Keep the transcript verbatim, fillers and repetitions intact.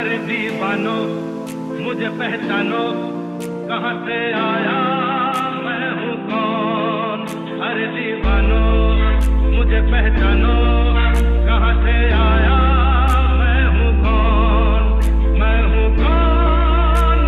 अरे दीवानो मुझे पहचानो, कहाँ से आया मैं हूँ कौन। अरे दीवानो मुझे पहचानो, कहाँ से आया